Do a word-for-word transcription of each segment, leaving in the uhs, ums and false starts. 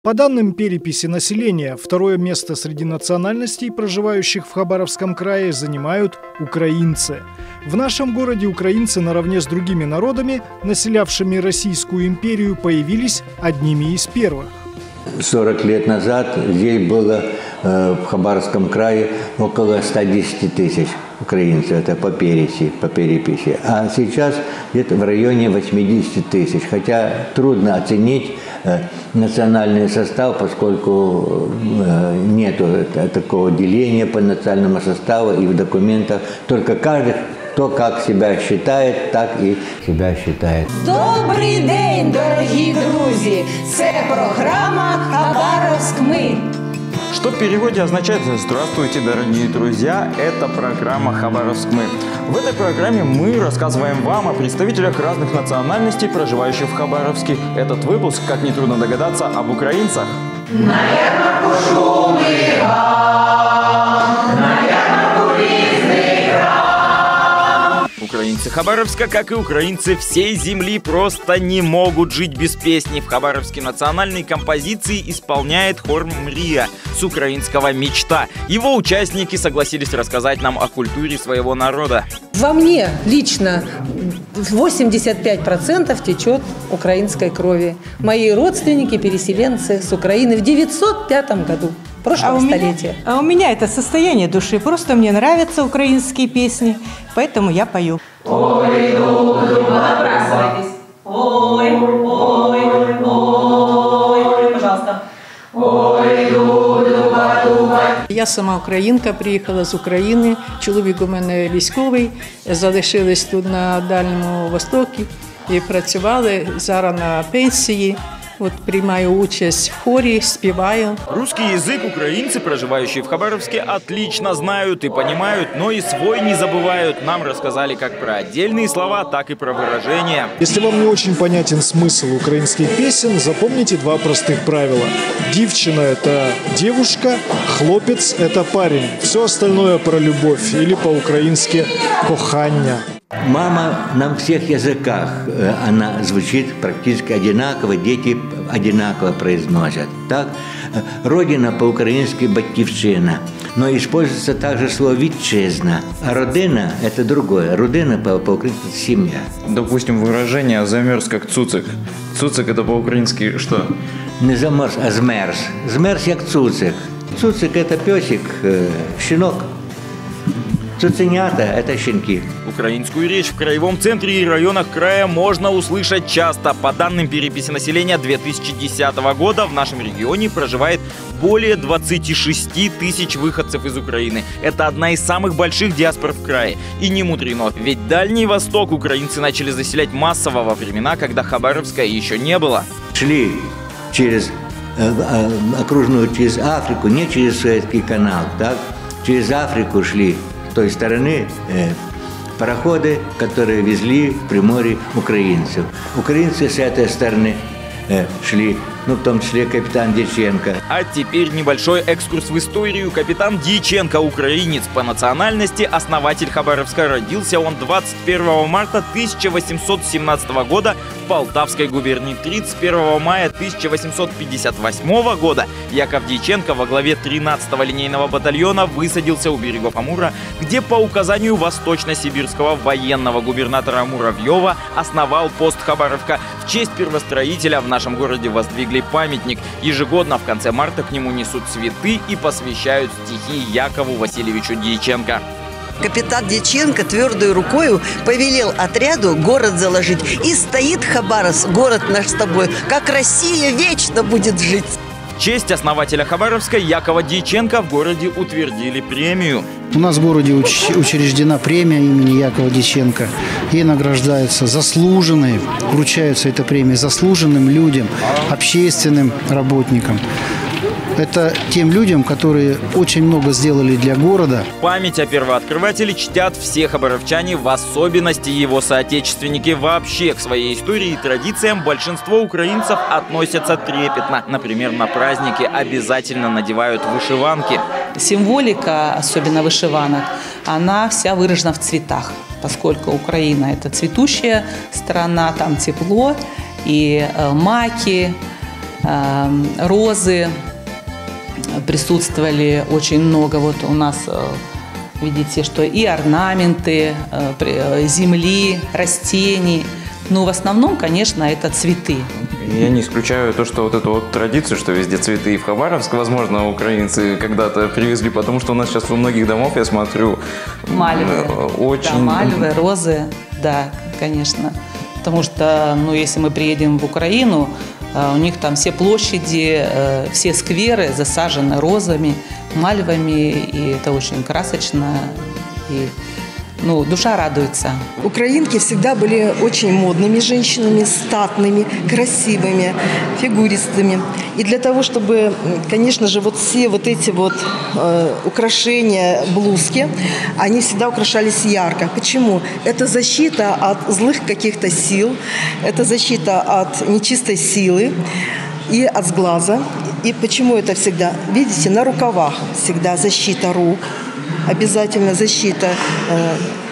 По данным переписи населения, второе место среди национальностей, проживающих в Хабаровском крае, занимают украинцы. В нашем городе украинцы наравне с другими народами, населявшими Российскую империю, появились одними из первых. сорок лет назад здесь было э, в Хабаровском крае около ста десяти тысяч украинцев, это по переписи, по переписи. А сейчас где-то в районе восьмидесяти тысяч, хотя трудно оценить э, национальный состав, поскольку э, нет такого деления по национальному составу и в документах, только каждый, кто как себя считает, так и себя считает. Добрий день, дорогі друзі! Це программа «Хабаровск мы». Что в переводе означает «Здравствуйте, дорогие друзья». Это программа «Хабаровск мы». В этой программе мы рассказываем вам о представителях разных национальностей, проживающих в Хабаровске. Этот выпуск, как нетрудно догадаться, об украинцах. Наверно, пошумый гам, наверно, кулисный гам. Украинцы Хабаровска, как и украинцы всей земли, просто не могут жить без песни. В хабаровской национальной композиции исполняет хор «Мрия» с украинского «Мечта». Его участники согласились рассказать нам о культуре своего народа. Во мне лично восемьдесят пять процентов течет украинской крови. Мои родственники, переселенцы с Украины в девятьсот пятом году. Прошлого а столетия. Меня, а у меня это состояние души. Просто мне нравятся украинские песни, поэтому я пою. Ой, дуду, набрасывайтесь. Ой, ой, ой, пожалуйста. Ой, дуду, подумай. Я сама українка, приїхала з України. Чоловік у мене військовий. Залишились тут на Дальньому Востокі і працювали зараз на пенсії. Вот принимаю участь в хоре, спеваю. Русский язык украинцы, проживающие в Хабаровске, отлично знают и понимают, но и свой не забывают. Нам рассказали как про отдельные слова, так и про выражения. Если вам не очень понятен смысл украинских песен, запомните два простых правила. Дівчина – это девушка, хлопец – это парень. Все остальное про любовь или по-украински «кохання». Мама на всех языках, она звучит практически одинаково, дети одинаково произносят. Так? Родина по-украински «батьківщина», но используется также слово «вітчизна». А родина – это другое. Родина по-украински – семья. Допустим, выражение «замерз как цуцик». Цуцик – это по-украински что? Не замерз, а змерз. Змерз як цуцик. Цуцик – это песик, щенок. Цуценята – это щенки. Украинскую речь в краевом центре и районах края можно услышать часто. По данным переписи населения две тысячи десятого года в нашем регионе проживает более двадцати шести тысяч выходцев из Украины. Это одна из самых больших диаспор в крае. И не мудрено, ведь Дальний Восток украинцы начали заселять массово во времена, когда Хабаровска еще не было. Шли через э, э, окружную, через Африку, не через Суэцкий канал, так? Через Африку шли. С той стороны э, пароходы, которые везли в Приморье украинцев. Украинцы с этой стороны э, шли, ну, в том числе капитан Дьяченко. А теперь небольшой экскурс в историю. Капитан Дьяченко, украинец по национальности, основатель Хабаровска. Родился он двадцать первого марта тысяча восемьсот семнадцатого года в Полтавской губернии. тридцать первого мая тысяча восемьсот пятьдесят восьмого года Яков Дьяченко во главе тринадцатого линейного батальона высадился у берегов Амура, где по указанию восточно-сибирского военного губернатора Муравьева основал пост Хабаровка. В честь первостроителя в нашем городе воздвигли памятник. Ежегодно в конце марта к нему несут цветы и посвящают стихи Якову Васильевичу Дьяченко. Капитан Дьяченко твердой рукой повелел отряду город заложить. И стоит Хабаровск, город наш с тобой, как Россия вечно будет жить. В честь основателя Хабаровска Якова Дьяченко в городе утвердили премию. У нас в городе уч учреждена премия имени Якова Дьяченко. Ей награждаются заслуженные, вручаются эта премия заслуженным людям, общественным работникам. Это тем людям, которые очень много сделали для города. Память о первооткрывателе чтят все хабаровчане, в особенности его соотечественники. Вообще к своей истории и традициям большинство украинцев относятся трепетно. Например, на праздники обязательно надевают вышиванки. Символика, особенно вышиванок, она вся выражена в цветах, поскольку Украина – это цветущая страна, там тепло, и маки, розы присутствовали очень много. Вот у нас, видите, что и орнаменты земли, растений. Но в основном, конечно, это цветы. Я не исключаю то, что вот эту вот традицию, что везде цветы и в Хабаровск, возможно, украинцы когда-то привезли, потому что у нас сейчас у многих домов, я смотрю, мальвы, очень... Да, мальвы, розы, да, конечно. Потому что, ну, если мы приедем в Украину, у них там все площади, все скверы засажены розами, мальвами, и это очень красочно, и ну, душа радуется. Украинки всегда были очень модными женщинами, статными, красивыми, фигуристыми. И для того, чтобы, конечно же, вот все вот эти вот э, украшения, блузки, они всегда украшались ярко. Почему? Это защита от злых каких-то сил, это защита от нечистой силы и от сглаза. И почему это всегда? Видите, на рукавах всегда защита рук. Обязательно защита э,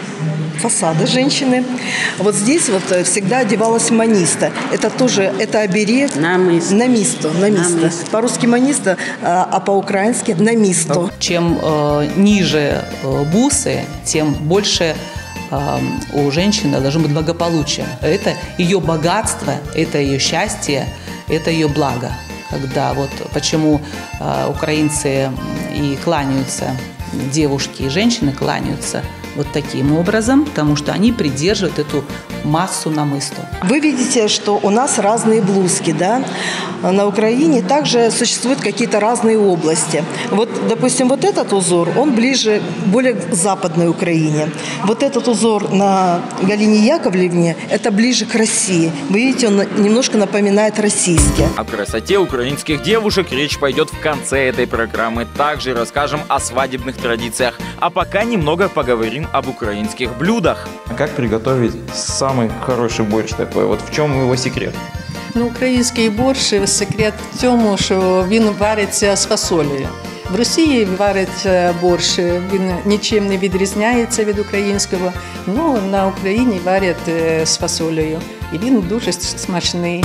фасада женщины. Вот здесь вот всегда одевалась маниста. Это тоже, это оберег. Намисто. Намисто. намисто. По-русски маниста, а по-украински намисто. Чем э, ниже э, бусы, тем больше э, у женщины должно быть благополучие. Это ее богатство, это ее счастье, это ее благо. Когда вот почему э, украинцы и кланяются, девушки и женщины кланяются вот таким образом, потому что они придерживают эту массу намысту. Вы видите, что у нас разные блузки, да? На Украине также существуют какие-то разные области. Вот, допустим, вот этот узор, он ближе, более к западной Украине. Вот этот узор на Галине Яковлевне, это ближе к России. Вы видите, он немножко напоминает российский. О красоте украинских девушек речь пойдет в конце этой программы. Также расскажем о свадебных традициях. А пока немного поговорим об украинских блюдах. Как приготовить самый хороший борщ такой? Вот в чем его секрет? Ну, український борщ, секрет в тому, що він вариться з фасолею. В Росії варить борщ, він нічим не відрізняється від українського, ну, на Україні варять з фасолею, і він дуже смачний.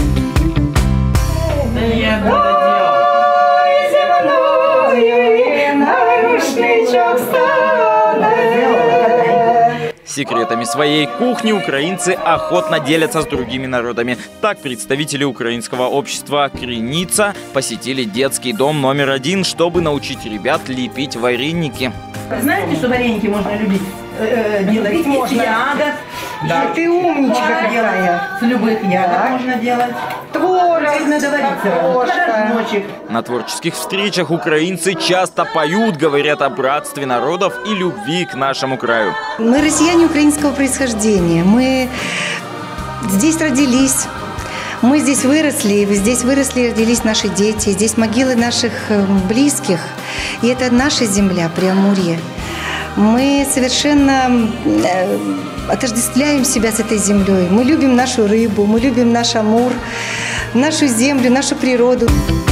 Секретами своей кухни украинцы охотно делятся с другими народами. Так представители украинского общества «Криница» посетили детский дом номер один, чтобы научить ребят лепить вареники. Знаете, что вареники можно любить? Делать можно. Ягод. Да. Ты умничка какая. С любых ягод так. можно делать. Творог, надо варить. На творческих встречах украинцы часто поют, говорят о братстве народов и любви к нашему краю. Мы россияне украинского происхождения. Мы здесь родились. Мы здесь выросли, здесь выросли и родились наши дети. Здесь могилы наших близких. И это наша земля, Преамурье. Мы совершенно отождествляем себя с этой землей. Мы любим нашу рыбу, мы любим наш Амур, нашу землю, нашу природу.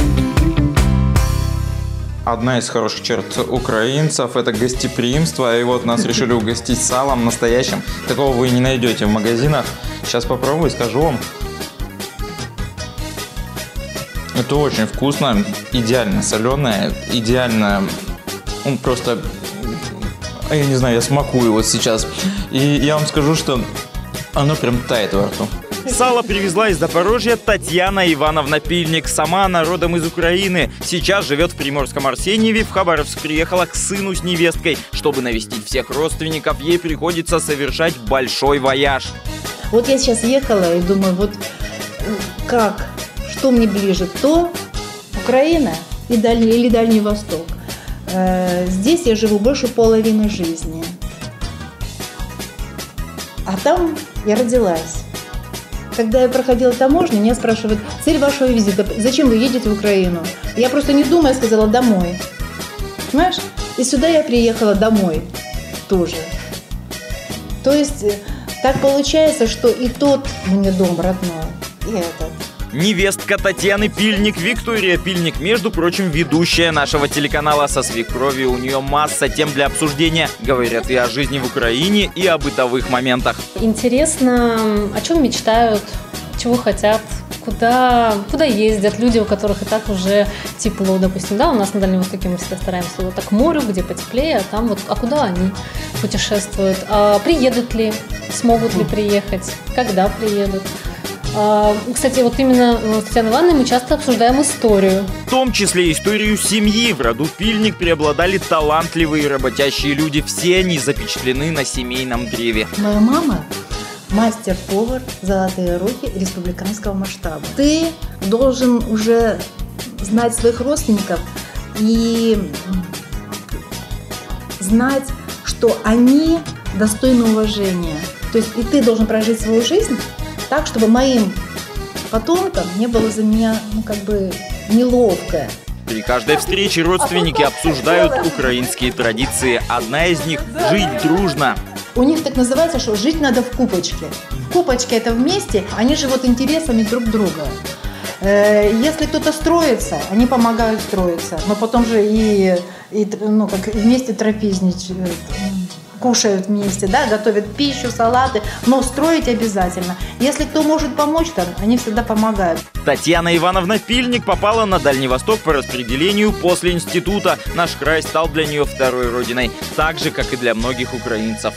Одна из хороших черт украинцев – это гостеприимство. И вот нас решили угостить салом настоящим. Такого вы не найдете в магазинах. Сейчас попробую и скажу вам. Это очень вкусно, идеально соленое, идеально, ну, просто, я не знаю, я смакую вот сейчас. И я вам скажу, что оно прям тает во рту. Сало привезла из Запорожья Татьяна Ивановна Пильник. Сама она родом из Украины. Сейчас живет в Приморском Арсеньеве. В Хабаровск приехала к сыну с невесткой. Чтобы навестить всех родственников, ей приходится совершать большой вояж. Вот я сейчас ехала и думаю, вот как... Что мне ближе, то Украина и Дальний, или Дальний Восток. Здесь я живу больше половины жизни. А там я родилась. Когда я проходила таможню, меня спрашивают: цель вашего визита, зачем вы едете в Украину? Я просто не думая сказала: домой. Понимаешь? И сюда я приехала домой тоже. То есть так получается, что и тот мне дом родной, и этот. Невестка Татьяны Пильник, Виктория Пильник, между прочим, ведущая нашего телеканала. Со свекровью у нее масса тем для обсуждения. Говорят и о жизни в Украине, и о бытовых моментах. Интересно, о чем мечтают, чего хотят, куда, куда ездят люди, у которых и так уже тепло, допустим, да, у нас на Дальнем Востоке мы всегда стараемся вот так к морю, где потеплее, а там вот, а куда они путешествуют, а приедут ли, смогут ли приехать, когда приедут. Кстати, вот именно с Татьяной Ивановной мы часто обсуждаем историю. В том числе историю семьи. В роду Пильник преобладали талантливые работящие люди. Все они запечатлены на семейном древе. Моя мама мастер-повар «Золотые руки» республиканского масштаба. Ты должен уже знать своих родственников и знать, что они достойны уважения. То есть и ты должен прожить свою жизнь так, чтобы моим потомкам не было за меня, ну, как бы, неловко. При каждой встрече родственники обсуждают украинские традиции. Одна из них – жить дружно. У них так называется, что жить надо в купочке. Купочки – это вместе, они живут интересами друг друга. Если кто-то строится, они помогают строиться, но потом же и, и ну, как вместе трапезничают. Кушают вместе, да, готовят пищу, салаты, но строить обязательно. Если кто может помочь там, они всегда помогают. Татьяна Ивановна Пильник попала на Дальний Восток по распределению после института. Наш край стал для нее второй родиной, так же, как и для многих украинцев.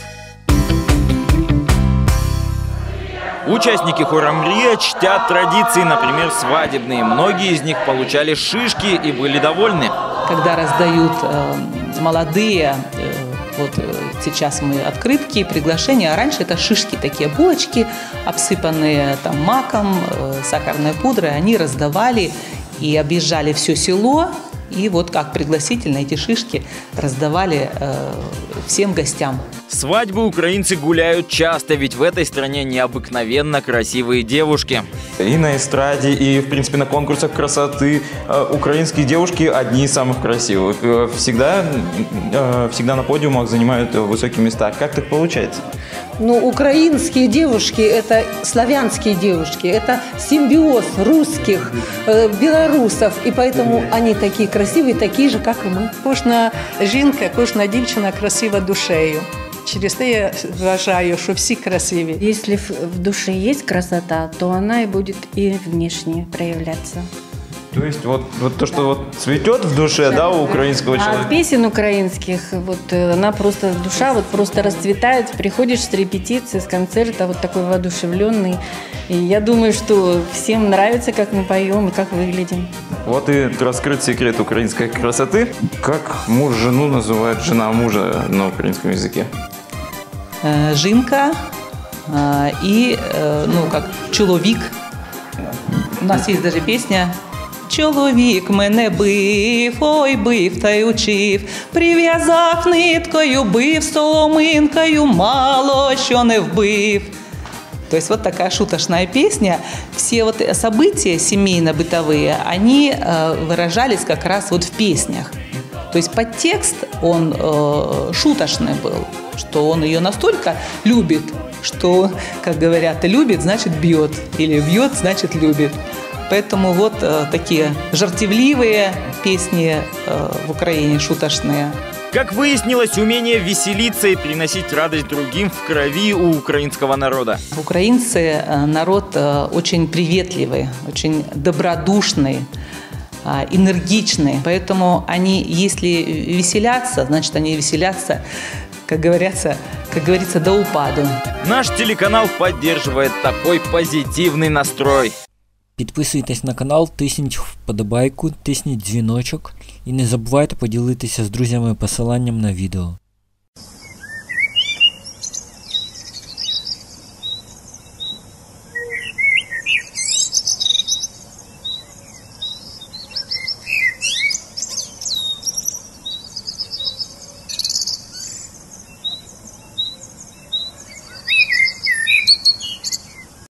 Участники хора «Мрия» чтят традиции, например, свадебные. Многие из них получали шишки и были довольны. Когда раздают э, молодые, э, вот сейчас мы открытки, приглашения, а раньше это шишки, такие булочки, обсыпанные там маком, э, сахарной пудрой, они раздавали и объезжали все село, и вот как пригласительно эти шишки раздавали э, всем гостям. Свадьбы украинцы гуляют часто, ведь в этой стране необыкновенно красивые девушки. И на эстраде, и, в принципе, на конкурсах красоты э, украинские девушки одни из самых красивых. Э, всегда, э, всегда на подиумах занимают высокие места. Как так получается? Ну, украинские девушки – это славянские девушки, это симбиоз русских, э, белорусов, и поэтому они такие красивые, такие же, как и мы. Кожна жінка, кожна дівчина красива душею. Через це я вважаю, що всі красиві. Если в душе есть красота, то она и будет и внешне проявляться. То есть вот, вот то, что вот цветет в душе, да, у украинского человека? А от песен украинских, вот она просто, душа вот просто расцветает. Приходишь с репетиции, с концерта, вот такой воодушевленный. И я думаю, что всем нравится, как мы поем и как выглядим. Вот и раскрыт секрет украинской красоты. Как муж жену называет жена мужа на украинском языке? Жінка и, ну, как чоловік. У нас есть даже песня. Чоловік мене бив, ой, бив та й учив, прив'язав ниткою, бив соломинкою, мало що не вбив. То есть вот такая шуточная песня. Все вот события семейно-бытовые, они э, выражались как раз вот в песнях. То есть подтекст, он э, шуточный был, что он ее настолько любит, что, как говорят, любит, значит бьет, или бьет, значит любит. Поэтому вот э, такие жартевливые песни э, в Украине, шуточные. Как выяснилось, умение веселиться и приносить радость другим в крови у украинского народа. Украинцы э, народ э, очень приветливый, очень добродушный, э, энергичный. Поэтому они, если веселятся, значит, они веселятся, как говорится, как говорится, до упаду. Наш телеканал поддерживает такой позитивный настрой. Підписуйтесь на канал, тисніть вподобайку, тисніть дзвіночок і не забувайте поділитися з друзями посиланням на відео.